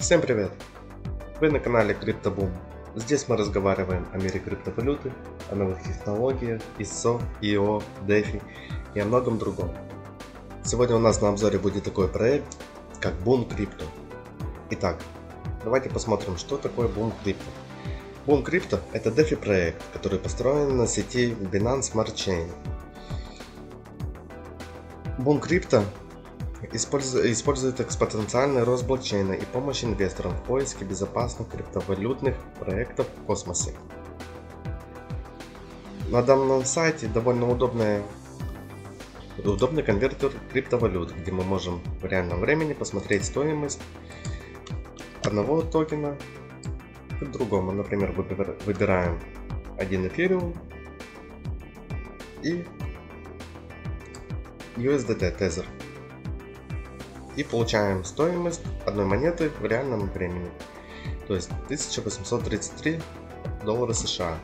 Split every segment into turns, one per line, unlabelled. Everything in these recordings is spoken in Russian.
Всем привет! Вы на канале CryptoBoom. Здесь мы разговариваем о мире криптовалюты, о новых технологиях, ISO, IO, Defi и о многом другом. Сегодня у нас на обзоре будет такой проект, как Boom Crypto. Итак, давайте посмотрим, что такое Boom Crypto. Boom Crypto — это Defi проект, который построен на сети Binance Smart Chain. Boom Crypto использует экспоненциальный рост блокчейна и помощь инвесторам в поиске безопасных криптовалютных проектов в космосе. На данном сайте довольно удобный конвертер криптовалют, где мы можем в реальном времени посмотреть стоимость одного токена к другому. Например, выбираем один эфириум и USDT Tether. И получаем стоимость одной монеты в реальном времени, то есть $1833 США.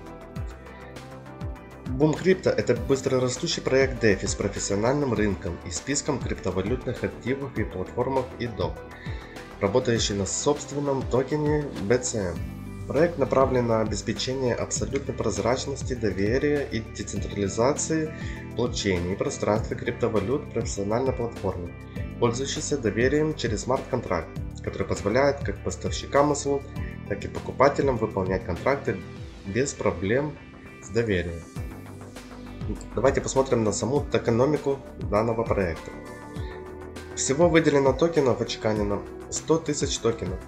Boom Crypto — это быстрорастущий проект Defi с профессиональным рынком и списком криптовалютных активов и платформах IDO, работающий на собственном токене BCM. Проект направлен на обеспечение абсолютной прозрачности, доверия и децентрализации блокчейна и пространства криптовалют в профессиональной платформе, пользующейся доверием через смарт-контракт, который позволяет как поставщикам услуг, так и покупателям выполнять контракты без проблем с доверием. Давайте посмотрим на саму токеномику данного проекта. Всего выделено токенов отчеканено 100 тысяч токенов.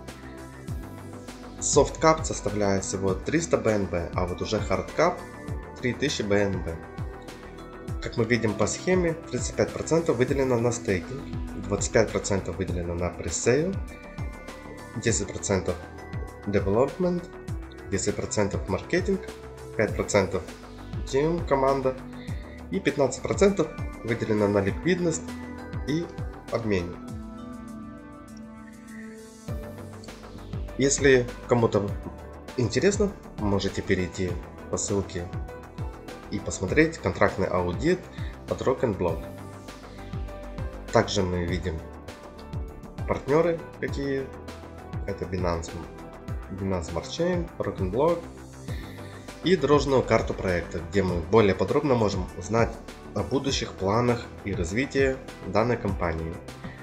Soft cap составляет всего 300 BNB, а вот уже hard cap 3000 BNB. Как мы видим по схеме, 35% выделено на стейкинг, 25% выделено на пресейл, 10% development, 10% маркетинг, 5% team команда и 15% выделено на ликвидность и обменник. Если кому-то интересно, можете перейти по ссылке и посмотреть контрактный аудит от Rock'n'Block. Также мы видим партнеры, какие это Binance Smart Chain, Rock'n'Block и дорожную карту проекта, где мы более подробно можем узнать о будущих планах и развитии данной компании.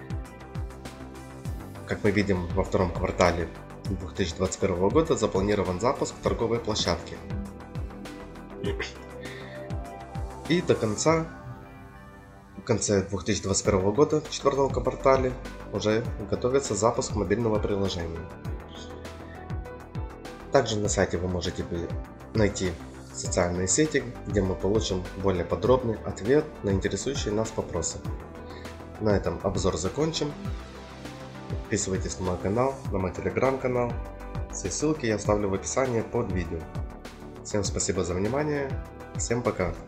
Как мы видим, во втором квартале 2021 года запланирован запуск торговой площадки. И в конце 2021 года, в четвертом квартале, уже готовится запуск мобильного приложения. Также на сайте вы можете найти социальные сети, где мы получим более подробный ответ на интересующие нас вопросы. На этом обзор закончим. Подписывайтесь на мой канал, на мой телеграм-канал. Все ссылки я оставлю в описании под видео. Всем спасибо за внимание. Всем пока.